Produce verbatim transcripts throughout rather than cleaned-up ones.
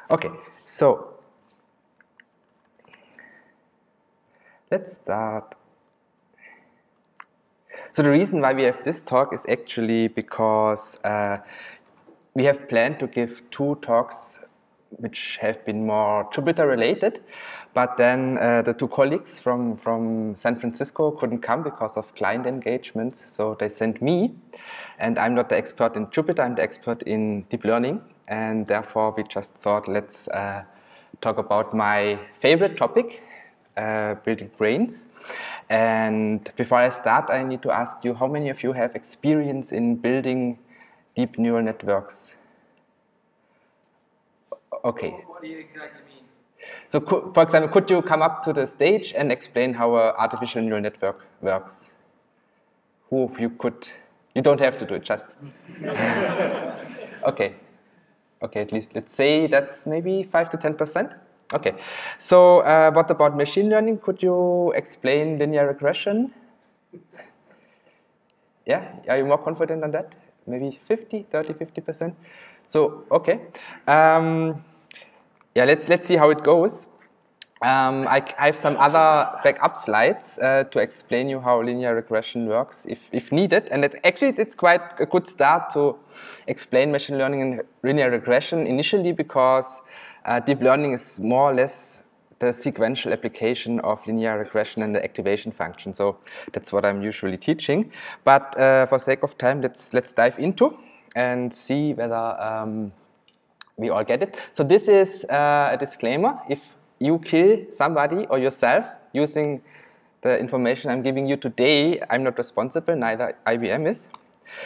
Okay, so let's start. So the reason why we have this talk is actually because uh, we have planned to give two talks which have been more Jupyter related, but then uh, the two colleagues from, from San Francisco couldn't come because of client engagements, so they sent me, and I'm not the expert in Jupyter, I'm the expert in deep learning, and therefore we just thought let's uh, talk about my favorite topic, uh, building brains. And before I start, I need to ask you, how many of you have experience in building deep neural networks? Okay. What do you exactly mean? So, for example, could you come up to the stage and explain how an artificial neural network works? Who of you could? You don't have to do it, just. Okay. Okay, at least let's say that's maybe five to ten percent. Okay. So, uh, what about machine learning? Could you explain linear regression? Yeah, are you more confident on that? Maybe fifty, thirty, fifty percent? So, okay. Um, yeah, let's, let's see how it goes. Um, I, I have some other backup slides uh, to explain you how linear regression works if, if needed. And it, actually, it's quite a good start to explain machine learning and linear regression initially because uh, deep learning is more or less the sequential application of linear regression and the activation function. So that's what I'm usually teaching. But uh, for sake of time, let's, let's dive into and see whether um, we all get it. So this is uh, a disclaimer. If you kill somebody or yourself using the information I'm giving you today, I'm not responsible, neither I B M is.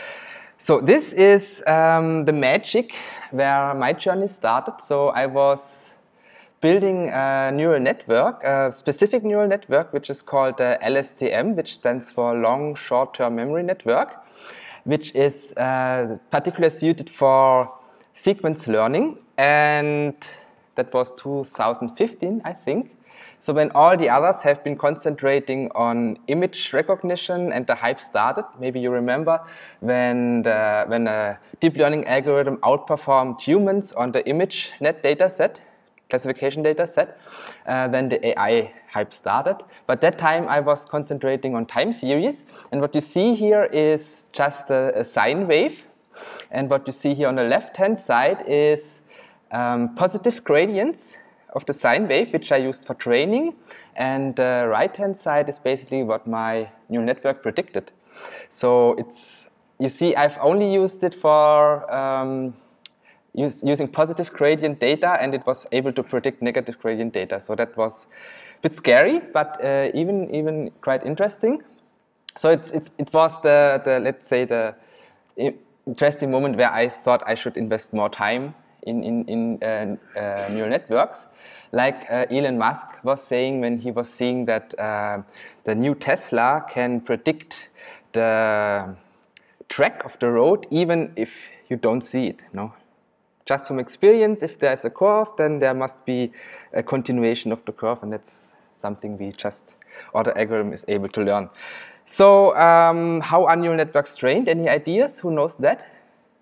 So this is um, the magic where my journey started. So I was building a neural network, a specific neural network, which is called uh, L S T M, which stands for Long Short-Term Memory Network, which is uh, particularly suited for sequence learning, and that was two thousand fifteen, I think. So when all the others have been concentrating on image recognition and the hype started, maybe you remember when, the, when a deep learning algorithm outperformed humans on the ImageNet data set, classification data set, uh, then the A I hype started. But that time I was concentrating on time series, and what you see here is just a, a sine wave. And what you see here on the left-hand side is um, positive gradients of the sine wave, which I used for training. And the right-hand side is basically what my neural network predicted. So it's, you see, I've only used it for um, use, using positive gradient data, and it was able to predict negative gradient data. So that was a bit scary, but uh, even, even quite interesting. So it's, it's, it was the, the, let's say, the interesting moment where I thought I should invest more time in, in, in uh, uh, neural networks. Like uh, Elon Musk was saying when he was seeing that uh, the new Tesla can predict the track of the road even if you don't see it. No? Just from experience, if there's a curve, then there must be a continuation of the curve, and that's something we just, or the algorithm is able to learn. So, um, how are neural networks trained? Any ideas? Who knows that?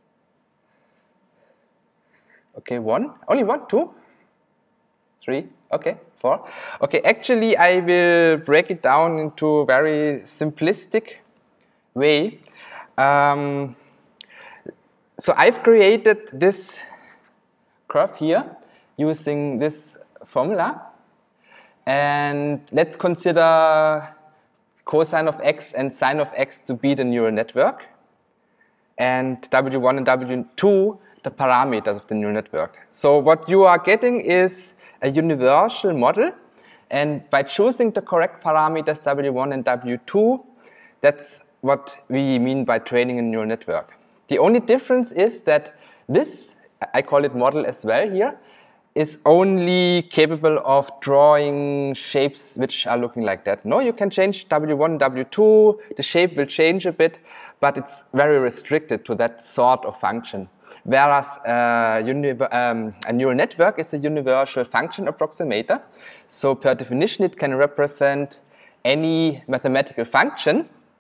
Okay, one. Only one? Two? Three? Okay, four. Okay, actually, I will break it down into a very simplistic way. Um, so, I've created this curve here using this formula. And let's consider cosine of x and sine of x to be the neural network, and W one and W two the parameters of the neural network. So what you are getting is a universal model, and by choosing the correct parameters W one and W two, that's what we mean by training a neural network. The only difference is that this, I call it model as well here, is only capable of drawing shapes which are looking like that. No, you can change W one, W two, the shape will change a bit, but it's very restricted to that sort of function. Whereas uh, um, a neural network is a universal function approximator. So per definition, it can represent any mathematical function.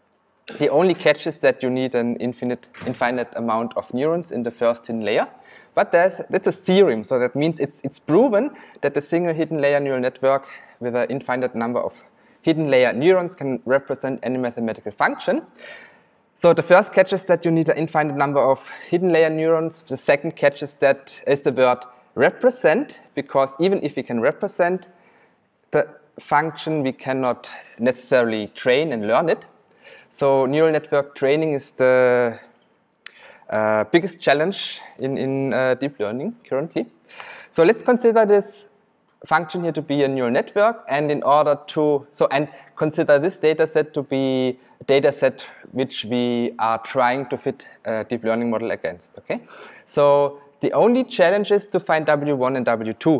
The only catch is that you need an infinite, infinite amount of neurons in the first hidden layer. But there's, that's a theorem, so that means it's, it's proven that a single hidden layer neural network with an infinite number of hidden layer neurons can represent any mathematical function. So the first catch is that you need an infinite number of hidden layer neurons. The second catch is that is the word represent, because even if we can represent the function, we cannot necessarily train and learn it. So neural network training is the uh, biggest challenge in, in uh, deep learning currently. So let's consider this function here to be a neural network, and in order to, so and consider this data set to be a data set which we are trying to fit a deep learning model against, okay? So the only challenge is to find W one and W two.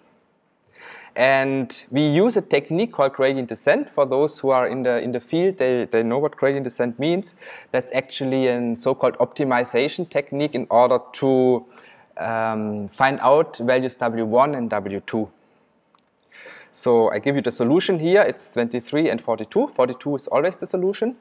And we use a technique called gradient descent. For those who are in the, in the field, they, they know what gradient descent means. That's actually a so-called optimization technique in order to um, find out values W one and W two. So I give you the solution here. It's twenty-three and forty-two. forty-two is always the solution.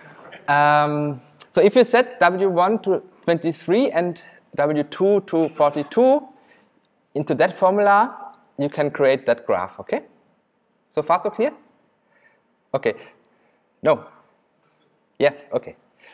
Um, so if you set W one to twenty-three and W two to forty-two into that formula, you can create that graph, okay? So far, so clear? Okay. No? Yeah, okay.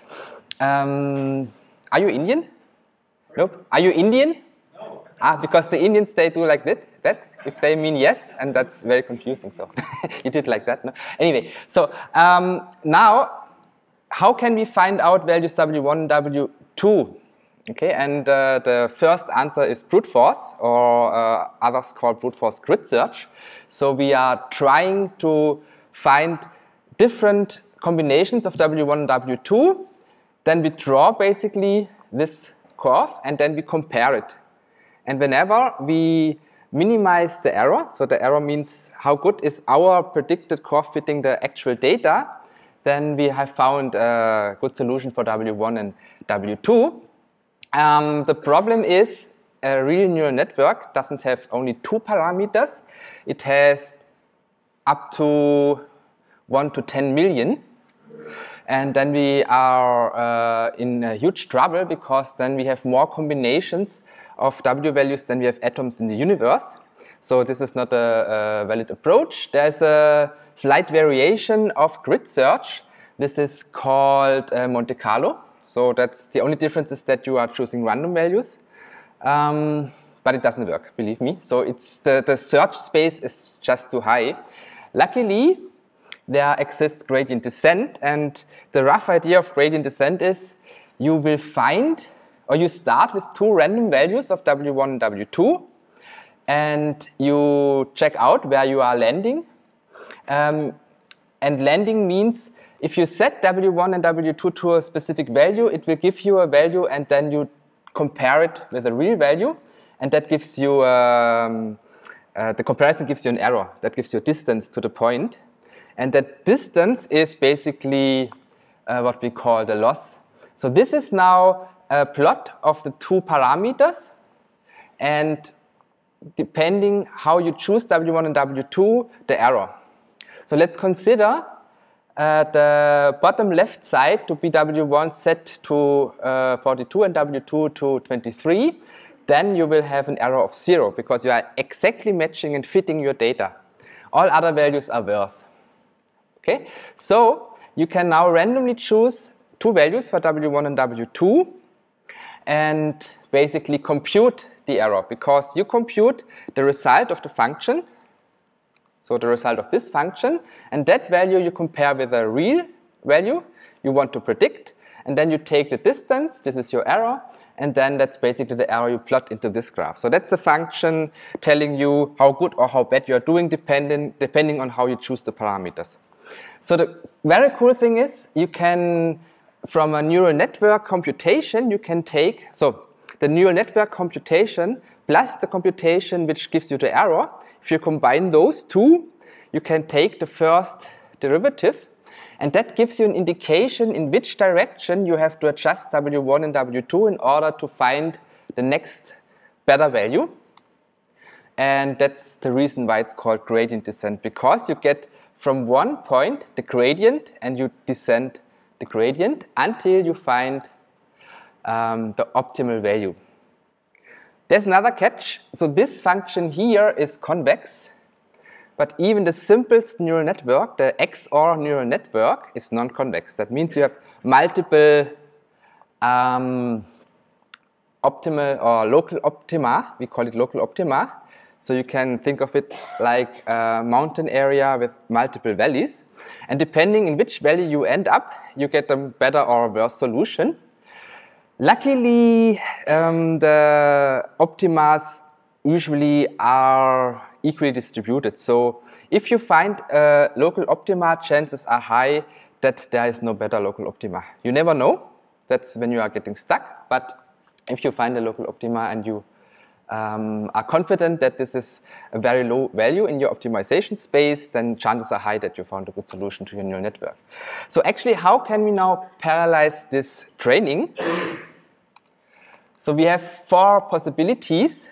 Um, are you Indian? Sorry? Nope. Are you Indian? No. Ah, because the Indians, they do like that, that if they mean yes, and that's very confusing, so you did like that, no? Anyway, so um, now, how can we find out values W one and W two? Okay, and uh, the first answer is brute force, or uh, others call brute force grid search. So we are trying to find different combinations of W one and W two. Then we draw basically this curve, and then we compare it. And whenever we minimize the error, so the error means how good is our predicted curve fitting the actual data, then we have found a good solution for W one and W two. Um, the problem is a real neural network doesn't have only two parameters. It has up to one to ten million. And then we are uh, in a huge trouble, because then we have more combinations of W values than we have atoms in the universe. So this is not a, a valid approach. There's a slight variation of grid search. This is called uh, Monte Carlo. So that's the only difference, is that you are choosing random values, um, but it doesn't work, believe me. So it's the, the search space is just too high. Luckily, there exists gradient descent, and the rough idea of gradient descent is you will find, or you start with two random values of W one and W two, and you check out where you are landing. Um, and landing means if you set W one and W two to a specific value, it will give you a value, and then you compare it with a real value, and that gives you, um, uh, the comparison gives you an error. That gives you a distance to the point. And that distance is basically uh, what we call the loss. So this is now a plot of the two parameters, and depending how you choose W one and W two, the error. So let's consider Uh, the bottom left side to be W one set to uh, forty-two and W two to twenty-three, then you will have an error of zero, because you are exactly matching and fitting your data. All other values are worse. Okay, so you can now randomly choose two values for W one and W two and basically compute the error, because you compute the result of the function. So the result of this function, and that value you compare with a real value you want to predict, and then you take the distance, this is your error, and then that's basically the error you plot into this graph. So that's a function telling you how good or how bad you are doing, depending, depending on how you choose the parameters. So the very cool thing is, you can, from a neural network computation, you can take, so the neural network computation plus the computation which gives you the error, if you combine those two, you can take the first derivative, and that gives you an indication in which direction you have to adjust W one and W two in order to find the next better value. And that's the reason why it's called gradient descent, because you get from one point the gradient and you descend the gradient until you find um, the optimal value. There's another catch. So this function here is convex, but even the simplest neural network, the X O R neural network, is non-convex. That means you have multiple um, optimal or local optima. We call it local optima. So you can think of it like a mountain area with multiple valleys. And depending in which valley you end up, you get a better or worse solution. Luckily, um, the optimas usually are equally distributed. So if you find a local optima, chances are high that there is no better local optima. You never know. That's when you are getting stuck. But if you find a local optima and you um, are confident that this is a very low value in your optimization space, then chances are high that you found a good solution to your neural network. So actually, how can we now parallelize this training? So we have four possibilities,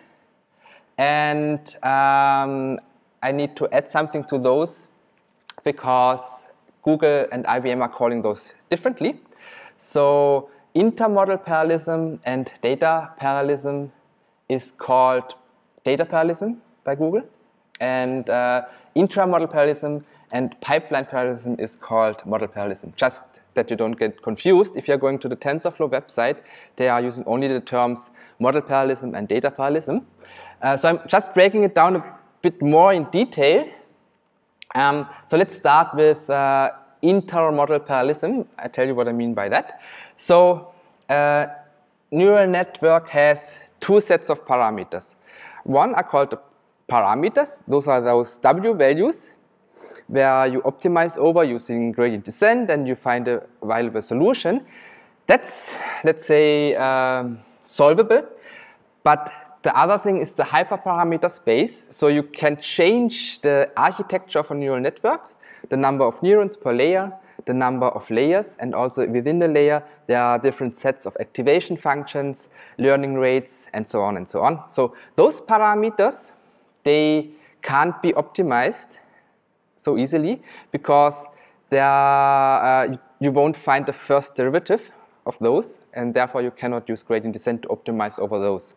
and um, I need to add something to those because Google and I B M are calling those differently. So intermodal parallelism and data parallelism is called data parallelism by Google, and uh, intramodal parallelism and pipeline parallelism is called model parallelism. Just that you don't get confused, if you're going to the TensorFlow website, they are using only the terms model parallelism and data parallelism. Uh, so I'm just breaking it down a bit more in detail. Um, so let's start with uh, intermodal parallelism. I'll tell you what I mean by that. So uh, neural network has two sets of parameters. One are called the parameters. Those are those W values where you optimize over using gradient descent and you find a viable solution. That's, let's say, um, solvable. But the other thing is the hyperparameter space. So you can change the architecture of a neural network, the number of neurons per layer, the number of layers, and also within the layer, there are different sets of activation functions, learning rates, and so on and so on. So those parameters, they can't be optimized so easily because they are, uh, you won't find the first derivative of those, and therefore you cannot use gradient descent to optimize over those.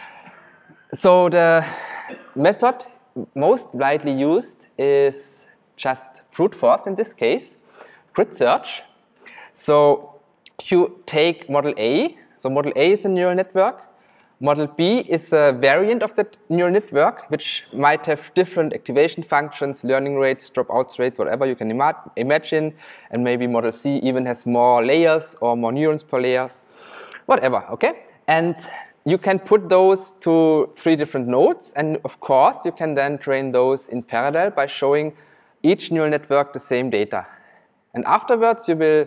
So the method most widely used is just brute force in this case, grid search. So you take model A. So model A is a neural network. Model B is a variant of that neural network, which might have different activation functions, learning rates, dropout rates, whatever you can ima imagine. And maybe model C even has more layers or more neurons per layers, whatever, okay? And you can put those to three different nodes. And of course, you can then train those in parallel by showing each neural network the same data. And afterwards, you will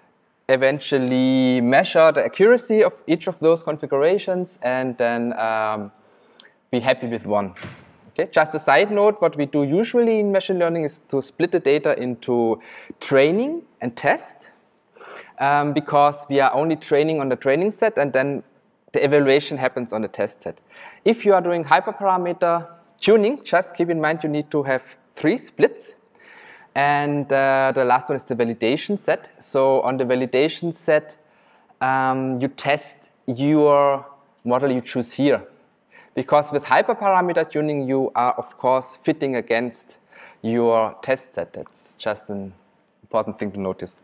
eventually measure the accuracy of each of those configurations and then um, be happy with one. Okay? Just a side note, what we do usually in machine learning is to split the data into training and test um, because we are only training on the training set and then the evaluation happens on the test set. If you are doing hyperparameter tuning, just keep in mind you need to have three splits. And uh, the last one is the validation set. So on the validation set, um, you test your model you choose here. Because with hyperparameter tuning, you are, of course, fitting against your test set. That's just an important thing to notice.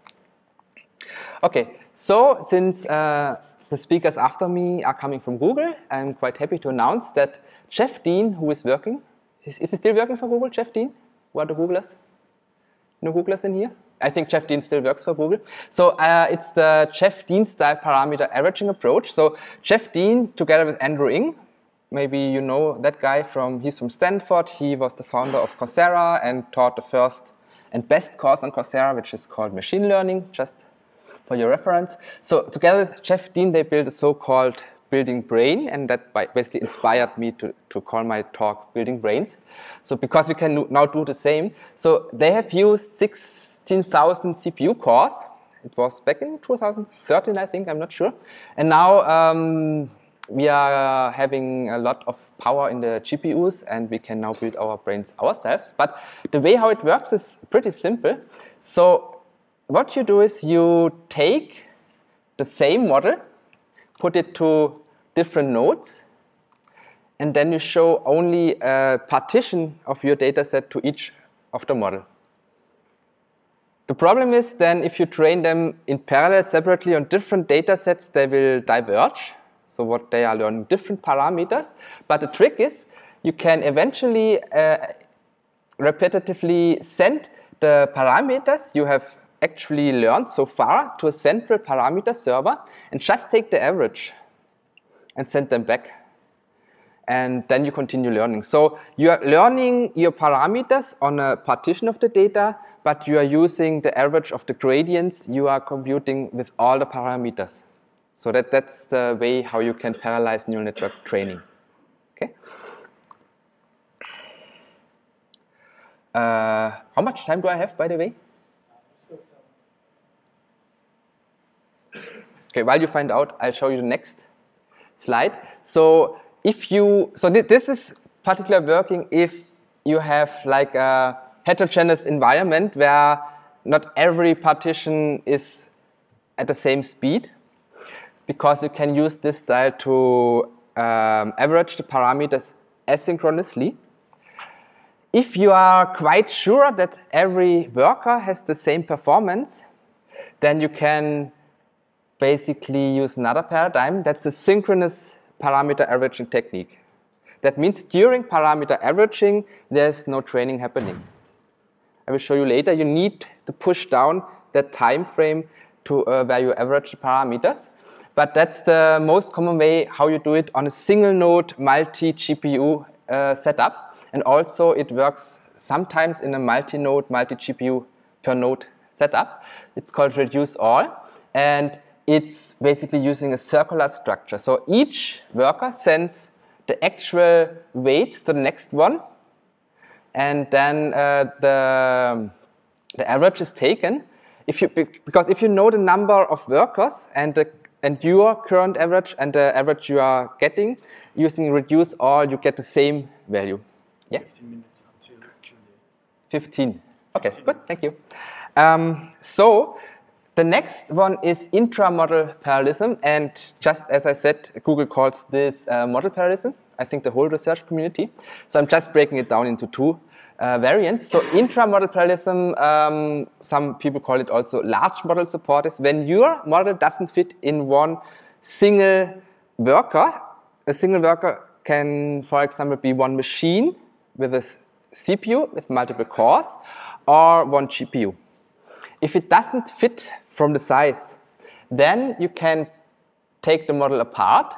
OK, so since uh, the speakers after me are coming from Google, I'm quite happy to announce that Jeff Dean, who is working, is, is he still working for Google, Jeff Dean? Who are the Googlers? No Googlers in here? I think Jeff Dean still works for Google. So uh, it's the Jeff Dean style parameter averaging approach. So Jeff Dean, together with Andrew Ng, maybe you know that guy from, he's from Stanford. He was the founder of Coursera and taught the first and best course on Coursera, which is called machine learning, just for your reference. So together with Jeff Dean, they built a so-called Building Brain, and that basically inspired me to, to call my talk Building Brains. So because we can now do the same. So they have used sixteen thousand C P U cores. It was back in two thousand thirteen, I think, I'm not sure. And now um, we are having a lot of power in the G P Us, and we can now build our brains ourselves. But the way how it works is pretty simple. So what you do is you take the same model, put it to different nodes, and then you show only a partition of your data set to each of the model. The problem is then if you train them in parallel separately on different data sets, they will diverge. So what they are learning different parameters. But the trick is you can eventually uh, repetitively send the parameters you have actually learned so far to a central parameter server and just take the average and send them back. And then you continue learning. So you are learning your parameters on a partition of the data, but you are using the average of the gradients you are computing with all the parameters. So that, that's the way how you can parallelize neural network training. Okay. Uh, how much time do I have, by the way? Okay, while you find out, I'll show you the next slide. So if you, so th this is particularly working if you have like a heterogeneous environment where not every partition is at the same speed, because you can use this style to um, average the parameters asynchronously. If you are quite sure that every worker has the same performance, then you can basically use another paradigm. That's a synchronous parameter averaging technique. That means during parameter averaging, there's no training happening. I will show you later. You need to push down that time frame to uh, where you average the parameters. But that's the most common way how you do it on a single node multi-G P U uh, setup. And also it works sometimes in a multi-node, multi-G P U per node setup. It's called reduce all. And it's basically using a circular structure. So each worker sends the actual weights to the next one. And then uh, the, the average is taken. If you, because if you know the number of workers and, the, and your current average and the average you are getting, using reduce all, you get the same value. Yeah? fifteen minutes until Q and A. fifteen. Okay, fifteen. Good, thank you. Um, so the next one is intra-model parallelism. And just as I said, Google calls this uh, model parallelism. I think the whole research community. So I'm just breaking it down into two uh, variants. So intra-model parallelism, um, some people call it also large model support, is when your model doesn't fit in one single worker. A single worker can, for example, be one machine with a C P U with multiple cores, or one G P U. If it doesn't fit from the size, then you can take the model apart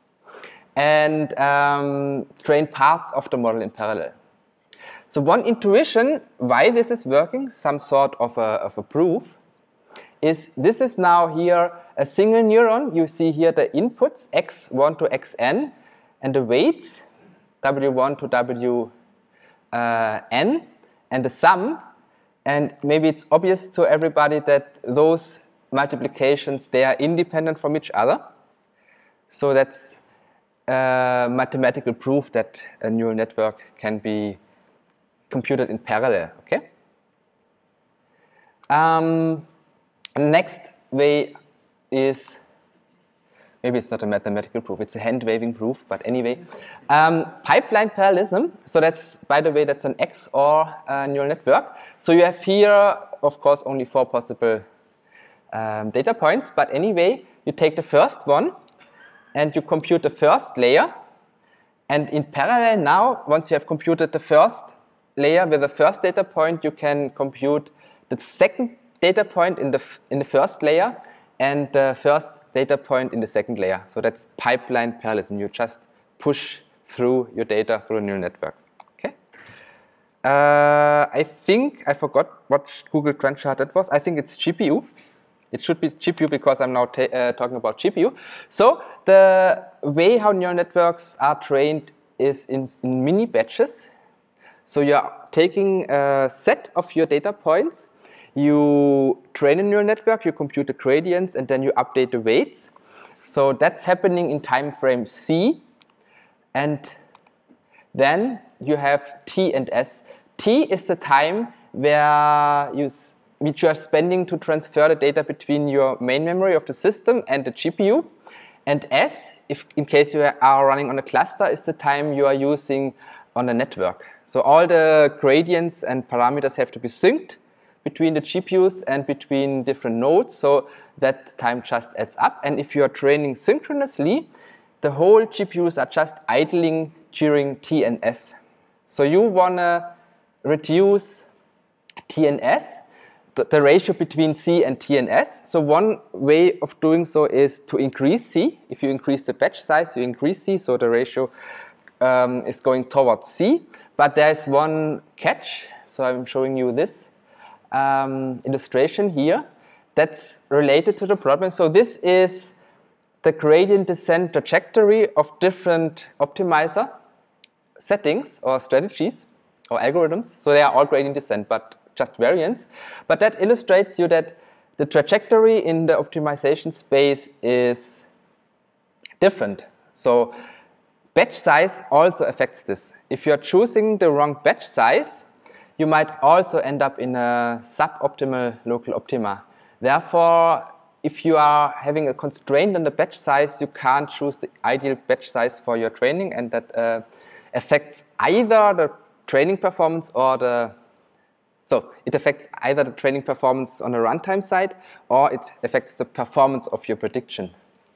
and um, train parts of the model in parallel. So one intuition why this is working, some sort of a, of a proof, is this is now here a single neuron. You see here the inputs, x one to xn, and the weights, w one to wn, uh, and the sum. And maybe it's obvious to everybody that those multiplications, they are independent from each other. So that's uh, mathematical proof that a neural network can be computed in parallel. Okay. Um, next way is, maybe it's not a mathematical proof, it's a hand-waving proof, but anyway. Um, pipeline parallelism, so that's, by the way, that's an X O R uh, neural network. So you have here, of course, only four possible um, data points, but anyway, you take the first one, and you compute the first layer. And in parallel now, once you have computed the first layer with the first data point, you can compute the second data point in the, in the first layer and the first data point in the second layer. So that's pipeline parallelism. You just push through your data through a neural network. Okay. Uh, I think I forgot what Google Trend chart that was. I think it's G P U. It should be G P U because I'm now ta uh, talking about G P U. So the way how neural networks are trained is in, in mini batches. So you're taking a set of your data points, you train a neural network, you compute the gradients, and then you update the weights. So that's happening in time frame C. And then you have T and S. T is the time where you which you are spending to transfer the data between your main memory of the system and the G P U. And S, if in case you are running on a cluster, is the time you are using on the network. So all the gradients and parameters have to be synced between the G P Us and between different nodes, so that time just adds up. And if you are training synchronously, the whole G P Us are just idling during T and S. So you want to reduce T and S, the, the ratio between C and T and S. So one way of doing so is to increase C. If you increase the batch size, you increase C, so the ratio um, is going towards C. But there's one catch, so I'm showing you this um, illustration here that's related to the problem. So this is the gradient descent trajectory of different optimizer settings or strategies or algorithms. So they are all gradient descent, but just variance. But that illustrates you that the trajectory in the optimization space is different. So batch size also affects this. If you're choosing the wrong batch size, you might also end up in a suboptimal local optima. Therefore, if you are having a constraint on the batch size, you can't choose the ideal batch size for your training, and that uh, affects either the training performance or the, so it affects either the training performance on the runtime side, or it affects the performance of your prediction.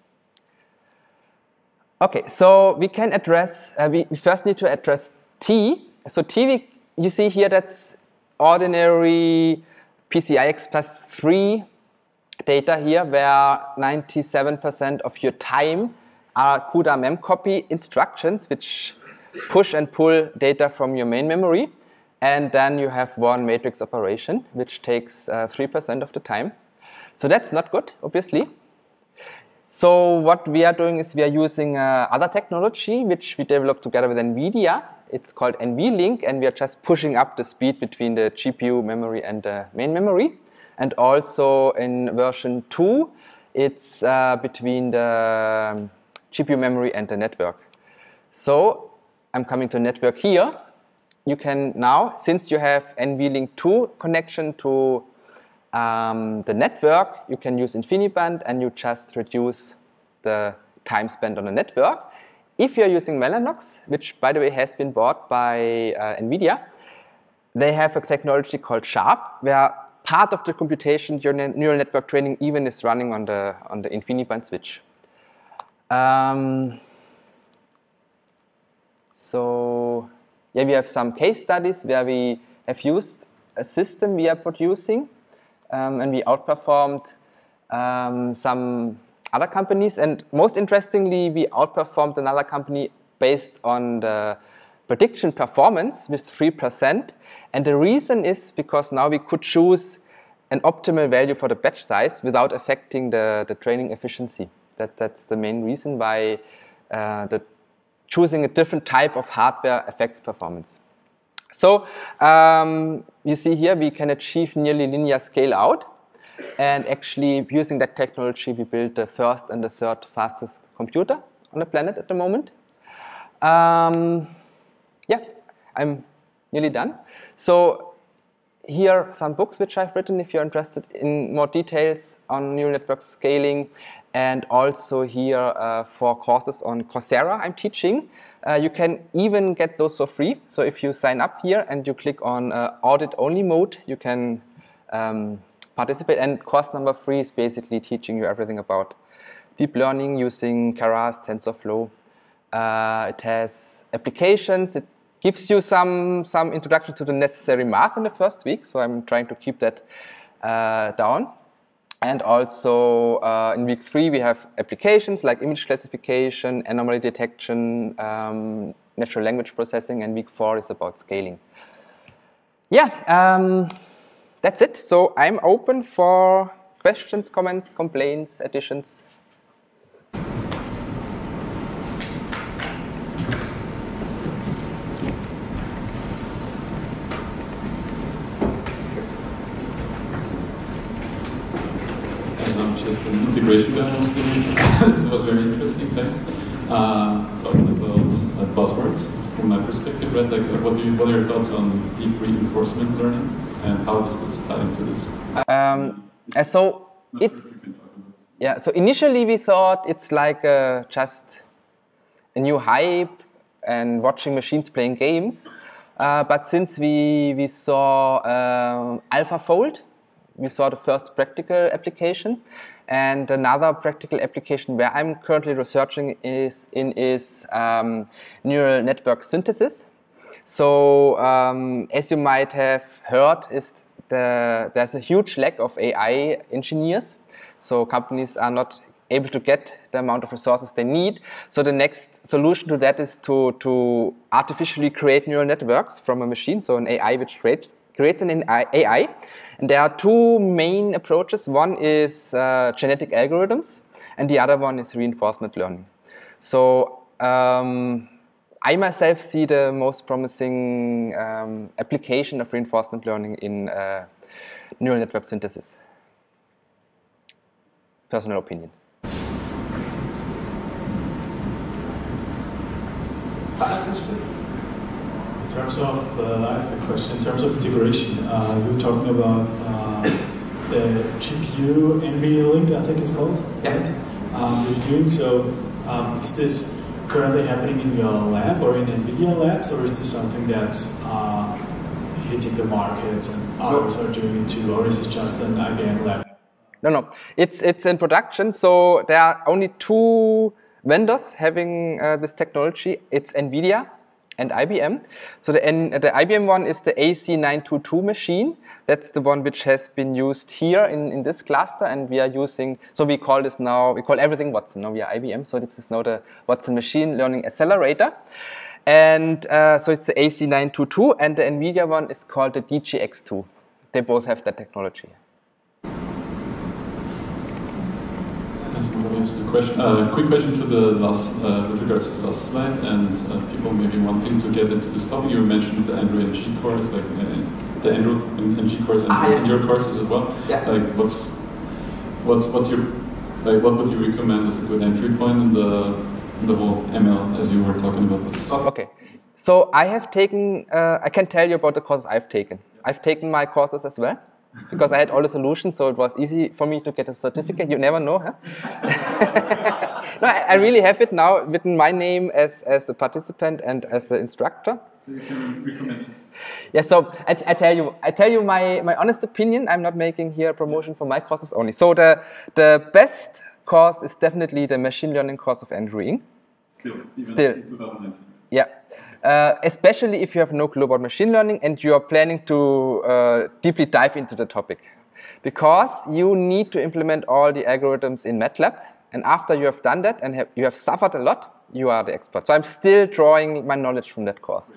Okay, so we can address, uh, we, we first need to address T. So T, we, you see here, that's ordinary P C I X plus three data here, where ninety-seven percent of your time are CUDA memcopy instructions, which push and pull data from your main memory. And then you have one matrix operation, which takes uh, three percent of the time. So that's not good, obviously. So what we are doing is we are using uh, other technology, which we developed together with NVIDIA. It's called NVLink, and we are just pushing up the speed between the G P U memory and the main memory. And also in version two, it's uh, between the G P U memory and the network. So I'm coming to network here. You can now, since you have NVLink two connection to um, the network, you can use InfiniBand, and you just reduce the time spent on the network. If you're using Mellanox, which by the way has been bought by uh, NVIDIA, they have a technology called Sharp, where part of the computation, your neural network training even is running on the, on the InfiniBand switch. Um, so yeah, we have some case studies where we have used a system we are producing, um, and we outperformed um, some other companies. And most interestingly, we outperformed another company based on the prediction performance with three percent. And the reason is because now we could choose an optimal value for the batch size without affecting the, the training efficiency. That, that's the main reason why uh, the choosing a different type of hardware affects performance. So um, you see here we can achieve nearly linear scale out. And actually, using that technology, we built the first and the third fastest computer on the planet at the moment. Um, yeah, I'm nearly done. So here are some books which I've written if you're interested in more details on neural network scaling. And also here uh, four courses on Coursera I'm teaching. Uh, you can even get those for free. So if you sign up here and you click on uh, audit only mode, you can um, participate. And course number three is basically teaching you everything about deep learning using Keras, TensorFlow. Uh, it has applications. It gives you some, some introduction to the necessary math in the first week. So I'm trying to keep that uh, down. And also uh, in week three, we have applications like image classification, anomaly detection, um, natural language processing, and week four is about scaling. Yeah, um, that's it. So I'm open for questions, comments, complaints, additions. Just an integration guy mostly. This was very interesting, thanks. Uh, talking about uh, buzzwords, from my perspective, right? Like, uh, what do you, what are your thoughts on deep reinforcement learning? and how does this tie into this? Um, uh, so it's yeah. So initially we thought it's like uh, just a new hype and watching machines playing games. Uh, but since we we saw um, AlphaFold, we saw the first practical application, and another practical application where I'm currently researching is in is um, neural network synthesis. So um, as you might have heard, is the, there's a huge lack of A I engineers. So companies are not able to get the amount of resources they need. So the next solution to that is to, to artificially create neural networks from a machine, so an A I which creates, creates an A I. And there are two main approaches. One is uh, genetic algorithms, and the other one is reinforcement learning. So um, I myself see the most promising um, application of reinforcement learning in uh, neural network synthesis. Personal opinion. In terms of, uh, I have a question. In terms of integration, uh, you're talking about uh, the G P U NVLink, I think it's called, yeah. right? Um, that you're doing. So, um, is this currently happening in your lab or in NVIDIA labs, or is this something that's uh, hitting the market and others are doing it too, or is it just an I B M lab? No, no, it's it's in production. So there are only two vendors having uh, this technology. It's NVIDIA and I B M. So the, N, the I B M one is the A C nine twenty-two machine. That's the one which has been used here in, in this cluster, and we are using, so we call this now, we call everything Watson. Now we are I B M, so this is now the Watson Machine Learning Accelerator. And uh, so it's the A C nine twenty-two, and the NVIDIA one is called the D G X two. They both have that technology. Somebody answers the question. Uh, quick question to the last, uh, with regards to the last slide, and uh, people maybe wanting to get into this topic. You mentioned the Andrew Ng course, like uh, the Andrew Ng course, and, ah, yeah. and your courses as well. Yeah. Like, what's what's what's your like? What would you recommend as a good entry point in the in the whole M L as you were talking about this? Okay. So I have taken. Uh, I can tell you about the courses I've taken. I've taken my courses as well, because I had all the solutions, so it was easy for me to get a certificate. You never know, huh? No, I, I really have it now written my name as, as the participant and as the instructor. So you can recommend this? Yeah, so I, I tell you, I tell you my, my honest opinion. I'm not making here a promotion for my courses only. So the, the best course is definitely the machine learning course of Andrew Ng. Still, even Still. in twenty nineteen. Yeah. Uh, especially if you have no clue about machine learning and you are planning to uh, deeply dive into the topic. Because you need to implement all the algorithms in MATLAB, and after you have done that and have, you have suffered a lot, you are the expert. So I'm still drawing my knowledge from that course.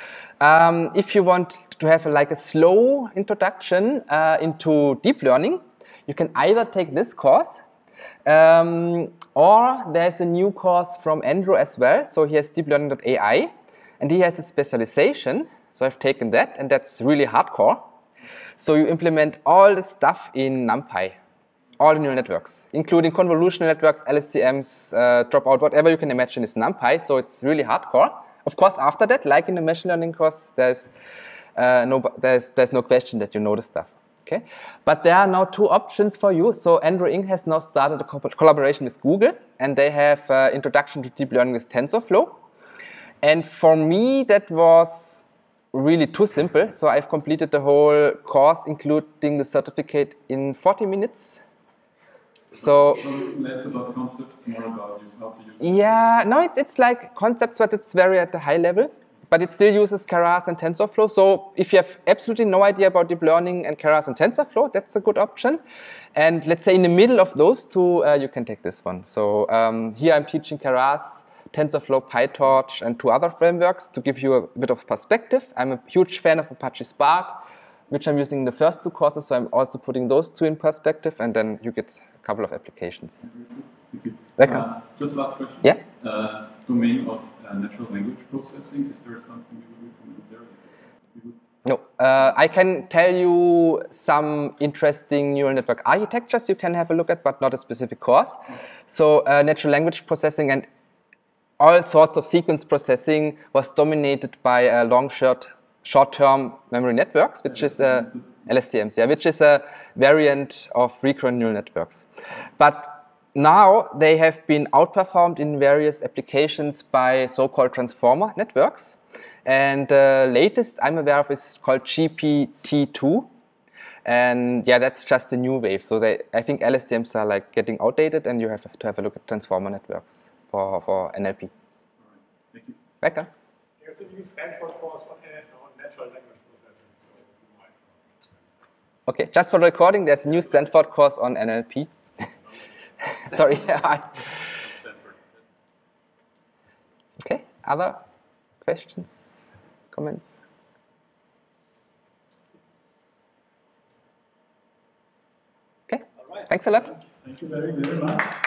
Um, if you want to have a, like a slow introduction uh, into deep learning, you can either take this course, um, or there's a new course from Andrew as well. So he has deep learning dot A I. And he has a specialization, so I've taken that, and that's really hardcore. So you implement all the stuff in NumPy, all the neural networks, including convolutional networks, L S T Ms, uh, dropout, whatever you can imagine is NumPy, so it's really hardcore. Of course, after that, like in the machine learning course, there's, uh, no, there's, there's no question that you know the stuff. Okay? But there are now two options for you. So Andrew Ng has now started a co collaboration with Google, and they have uh, Introduction to Deep Learning with TensorFlow. And for me, that was really too simple. So I've completed the whole course, including the certificate, in forty minutes. So, so less about concepts, more about how to use it. Yeah, no, it's, it's like concepts, but it's very at the high level. But it still uses Keras and TensorFlow. So if you have absolutely no idea about deep learning and Keras and TensorFlow, that's a good option. And let's say in the middle of those two, uh, you can take this one. So um, here I'm teaching Keras, TensorFlow, PyTorch, and two other frameworks to give you a bit of perspective. I'm a huge fan of Apache Spark, which I'm using in the first two courses, so I'm also putting those two in perspective, and then you get a couple of applications. Thank you. Welcome. Uh, just last question. Yeah? Uh, domain of uh, natural language processing, is there something you would recommend there? No, uh, I can tell you some interesting neural network architectures you can have a look at, but not a specific course. Okay. So uh, natural language processing and all sorts of sequence processing was dominated by uh, long short, short-term memory networks, which is a L S T Ms, yeah, which is a variant of recurrent neural networks. But now they have been outperformed in various applications by so-called transformer networks. And the uh, latest I'm aware of is called G P T two. And yeah, that's just a new wave. So they, I think L S T Ms are like getting outdated, and you have to have a look at transformer networks for, for N L P. All right. Thank you. Becca? There's a new Stanford course on, on natural language processing. So you might. Okay, just for the recording, there's a new Stanford course on N L P. Sorry. Okay, other questions, comments? Okay, thanks a lot. Thank you very, very much.